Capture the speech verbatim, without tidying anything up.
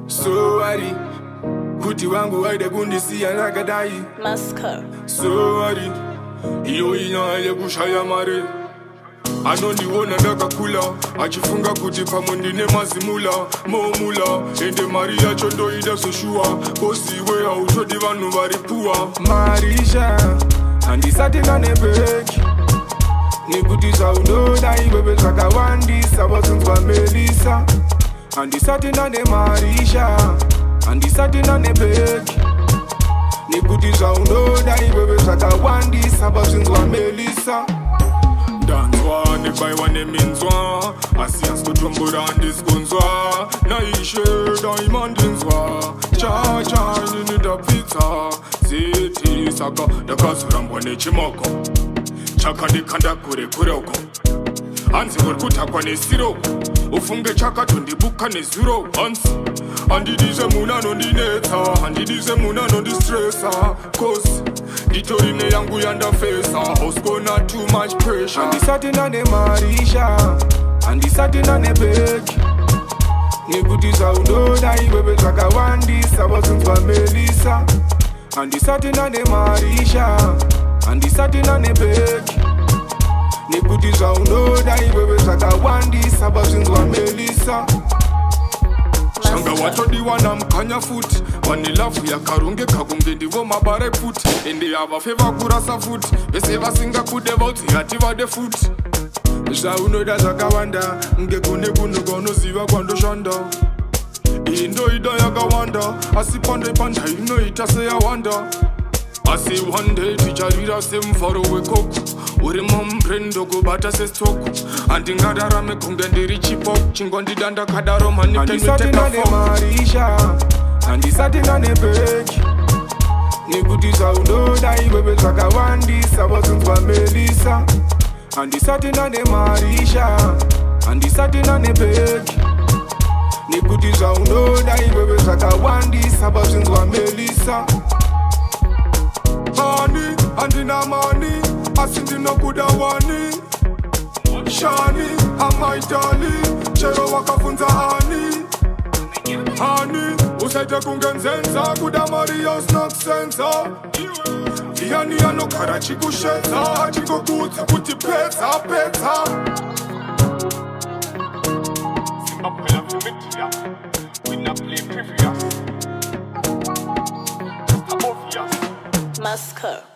So worry, kuti wangu waide kundisiya nakadai. Masker. So worry, iyo inyaya kushaya mare. Anondiona ndakakula, achifunga kuti pamwe ndine mazimula, momula, ende mari yacho ndoida soshua, bosi iwe hautodi vanhu varipua. Marisha, handisati ndane beki, nekuti zvaunoda iwewe zvakawandisa vasunzwa Melisa. Handisati ndane marisha, handisati ndane beki, nekuti zvaunoda iwewe zvakawandisa vasunzwa Melisa. Danzwa nebaiwa neminzwa, asiya stotombora ndiskunzwa, naishe daimandinzwa, cha cha nini ndapfitsa, ziti saka ndakazorambwa nechimoko, chakandikanda kure kure uko, hanzi uri kutakwa nesiroko, ufunge chakatondibuka nezuro, hanzi handidize munhu anondinetsa, handidize munhu anondistresa, cause nditorine yangu yandafesa, hauskona too much pressure. Handisati ndane marisha, handisati ndane beki, nekuti zvaunoda iwewe zvakawandisa vasunzwa Melisa. Handisati ndane marisha, handisati ndane beki, nekuti zvaunoda iwewe zvakawandisa vasunzwa Melisa. Shanga watodiwa na mkanya futi, vane lafu yakarongeka kunge ndivo mabare futi, ende yavafe vakurasa futi, vese vasinga kude vauti hati vade futi. Zvaunoda zvakawanda, nge kune kunhu kwaunoziva kwandoshanda. Iyi ndoida yakawanda, asi pandai pandai inoita seyawanda. Asi one day ticharira semufaro wekoko, uri mumbrendo kubata sestoko, handingararame kunge ndiri chipoko, chingondida ndakadaro mani handisati ndane marisha, handisati ndane beki, nekuti zvaunoda iwewe zvakawandisa vasunzwa Melisa. Handisati ndane marisha, handisati ndane beki, nekuti zvaunoda iwewe zvakawandisa vasunzwa Melisa. Mani, handina mani, asi ndinokuda wani. Shani, amaitali, chero wakafunza hani. Hani, usaite kunge nzenza, kuda Maria usinokusenza. Diani anogara chikushenza, achingokudza kuti petsa, petsa. Simbaphela vimitiya, wina play previous. Obvious. Masker.